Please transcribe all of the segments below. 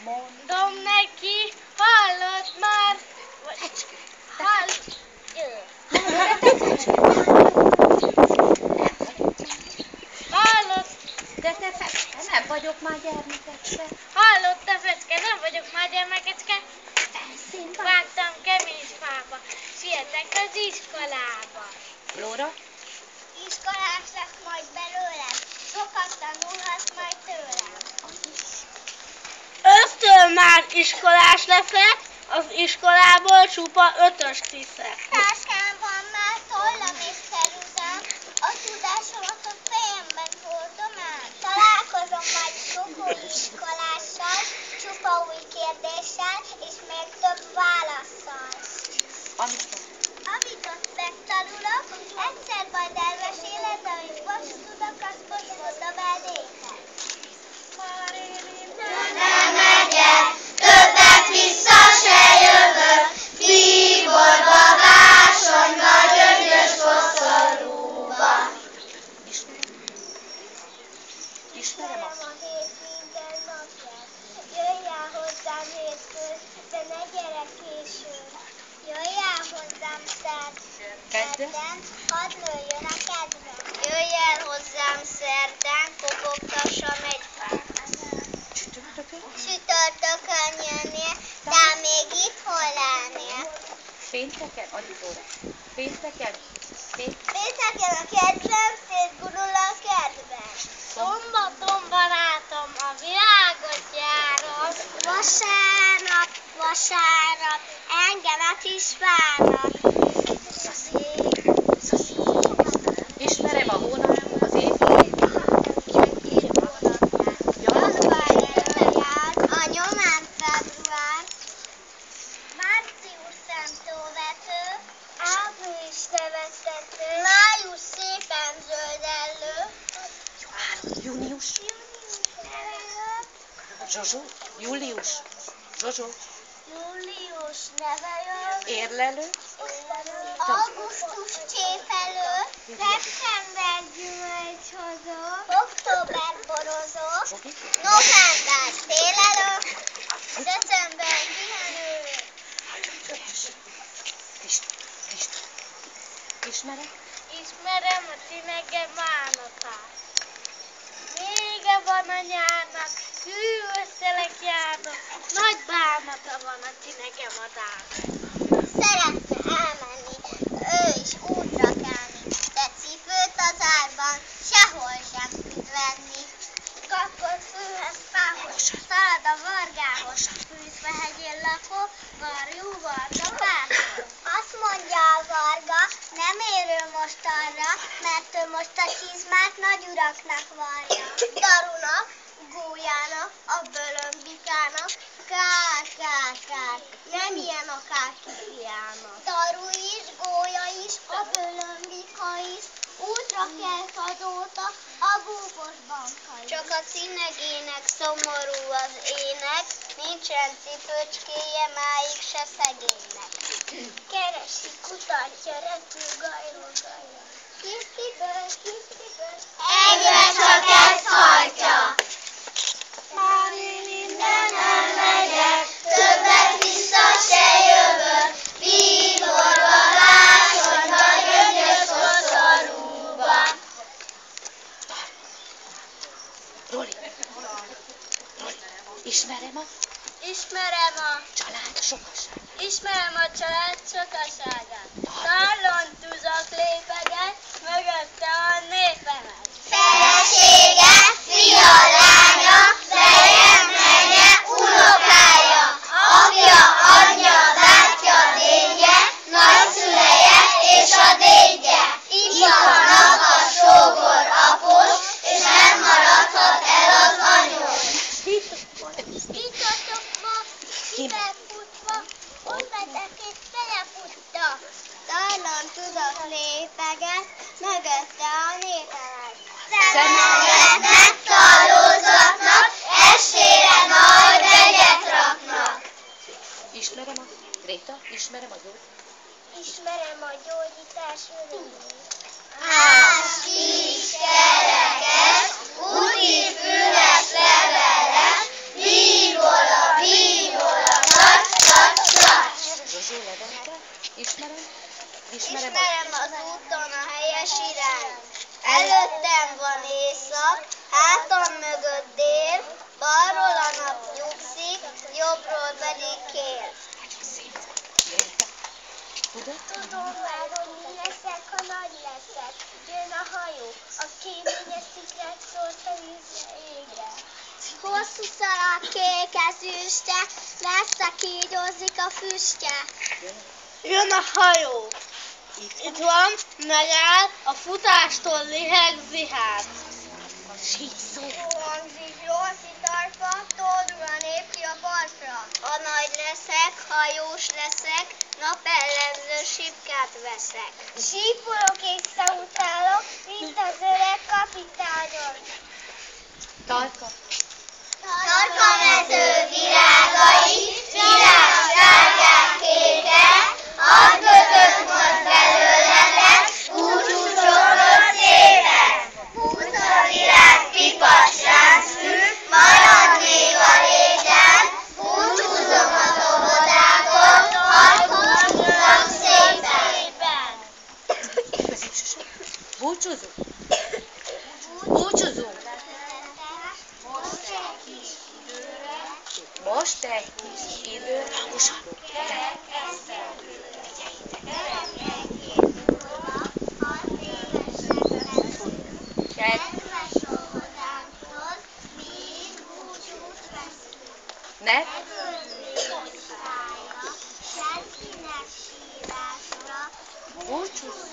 Mondom neki, hallod már? Hallod? De te fecske, nem vagyok már gyermekecske. Hallod, te fecske, nem vagyok már gyermekecske. Felszínben. Vágtam kemény fába, sietek az iskolába. Flóra? Iskolás lesz majd belőlem, sokat tanulhatsz majd tőlem. Öttől már iskolás leszek, az iskolából csupa ötöst hiszek. Táskán van már tollam és ceruzám, a tudásomat a fejemben hordom el. Találkozom majd sok új iskolással, csupa új kérdéssel, és még több válasszal. Amit ott megtanulok, egyszer majd elmeséled, de amit most tudok, azt most mondom el néked. Nem megyek, többet vissza se jövök, Tiborba, Vásonyba, Gyöngyös koszorúba. Ismerem a hét minden napját. Jöjj el hozzám hétfőn, de ne gyere későn. Jöjj el hozzám szerdán, hadd nőjön a kedvem. Jöjj el hozzám szerdán, kopogtassam egy fát. Csütörtökön jönnél, de még itthon lennél. Pénteken? Adj óra. Pénteken a kedvem, szétgurul a kedvem. Szombaton barátom, a világot járom. Vasárnap, engemet is várnak. ismerem a hónap, az év. Január jár, a nyomán február. Március szemtóvető, április nevettető, május szépen zöldellő, Június. Zsozsó. Július. Zsozsó. július nevelő, Érlelő. augusztus cséfelő, szeptember gyümölcshozó, október borozó, november szélelő, december pihenő. Ismerem? Ismerem a tinege bánatát. Vége van a nyárnak, hű összelek járnak, nagy bánata van a tinege madárnak. Szeretne elmenni, ő is útra kelni, de cipőt az árban sehol sem tud venni. Kapott főhez fához, szalad a vargához, fűzve hegyén lakó, varjú varga pártól. Azt mondja a varga, nem érő most arra, mert ő most a csizmát nagy uraknak varja. Darunak, gólyának, a bölömbikának, kár, nem ilyen a kárkifiának. Daru is, gólya is, a bölömbika is, útra kelt azóta a búbos banka is. Csak a cinegének szomorú az ének, nincsen cipőcskéje máig se szegénynek. Keresi, kutatja, repül, gajlógajja. Kisztiből, Egyre csak ezt hajtja. már én innen megyek, többet vissza se jövök, Tiborba, Vásonyba, Gyöngyös koszorúba. Roli. Ismerem a Ismerem a család sokaságát. Ismerem a család sokaságát. Tallon tuzak lépeget, mögötte a népemet. Felesége, fia, lánya, feje, menye, unokája, apja, anyja, bátyja, dédje, nagyszüleje és a dédje. Itt vannak a sógor, após, és nem maradhat el az anyós. Kitatokva, kibefutva, odatek és belefutta. Talán tudok lépeget, mögötte a népemet. Szemegetnek, tallózatnak, estére nagy vegyet raknak. Ismerem a Gréta, ismerem a Gyógy. Ismerem a gyógyítás örömét. Kis, kerekes, úti füles leveles, vígora, Hosszú szalak kék ezüstje, messze kígyózik a füstje. Jön a hajó. Itt van, megáll, a futástól liheg zihát. Hangzik Jószi tartva, tódul a nép ki a partra. Ha nagy leszek, hajós leszek, napellenző sípkát veszek. Sípolok és szautálok, mint az öreg kapitányok. Tarka. Tarka mező virágai, virágszárgák kékek, a kötött most belőletek, búcsúzok szépen. Húsz a virág pipacsán szül, marad még a régen, búcsúzom az óvodákon, hadd búcsúzzam szépen. Búcsúzunk? Búcsúzunk. Most egy kis időre. Ne? Búcsúzunk.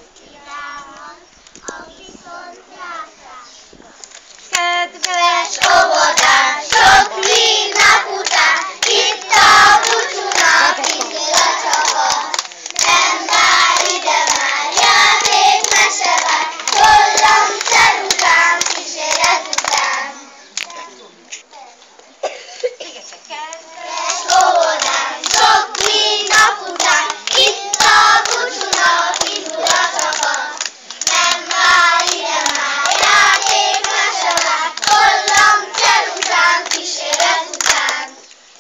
Kedves óvodán, sok még nap után, itt a búcsúnak indul a csata. Nem vár ide már, játék, mese vár, tollam, ceruzám, kíséret után. Kedves óvodán, sok még nap után, itt a búcsúnak indul a csata. Nem vár ide már, játék, mese vár, tollam, ceruzám, kíséret után.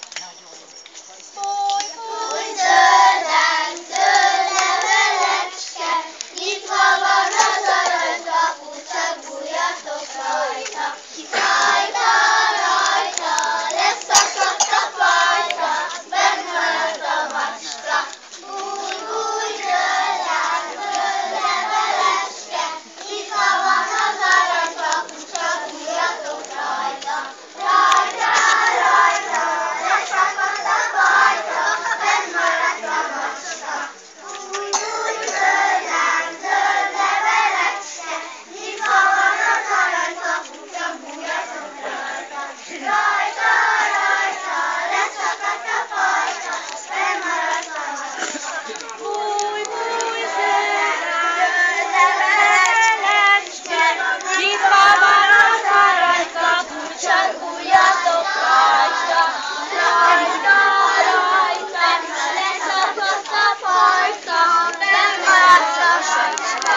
Fúj, zöldán, zöld levelecske, nyitva van az aranykapu, csak bújjatok rajta. Rajta, rajta, leszakadt a fajta, benn maradt a macska. Fúj, fúj, zöldán, zöld levelecske, nyitva van az aranykapu, csak bújjatok rajta. Rajta, rajta, leszakadt a fajta, benn maradt a macska. Fúj, fúj, zöldán, zöld levelecske, nyitva van az aranykapu, csak bújjatok rajta. Rajta, rajta, leszakadt a fajta, benn maradt a macska. Fúj, fúj, zöld levelecske, nyitva van az aranykapu, csak bújjatok rajta. Rajta, rajta, leszakadt a fajta, benn maradt a macska.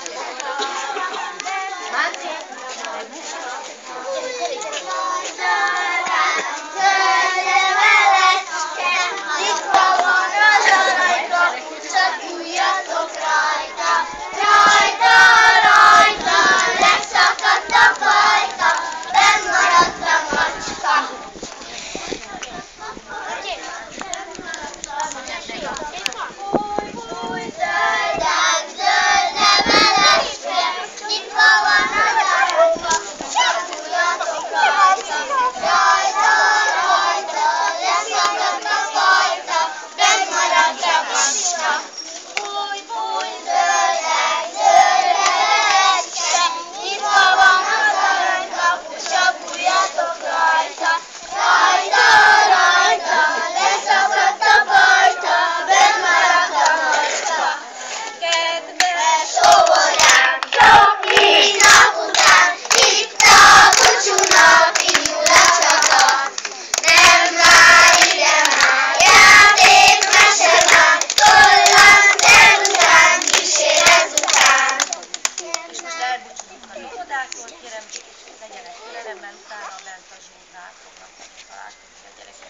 Zöld levelecske, nyitva van az aranykapu, csak bújjatok rajta. Rajta, rajta, leszakadt a fajta, benn maradt a macska. Fúj, fúj, zöldán, zöld levelecske, nyitva van az aranykapu, csak bújjatok rajta. Rajta, rajta, leszakadt a fajta, benn maradt a macska. Fúj, fúj, zöldán, zöld levelecske, nyitva van az aranykapu, csak bújjatok rajta. Rajta, rajta, leszakadt a fajta, benn maradt a macska. Kedves óvodán, sok még nap után, itt a búcsúnak indul a csata. Nem vár ide már, játék, mese vár, tollam, ceruzám, kíséret után. És most elbúcsúzunk az óvodától, kérem, legyenek türelemmel, utána bent a zsúrnál fognak találkozni a gyerekek.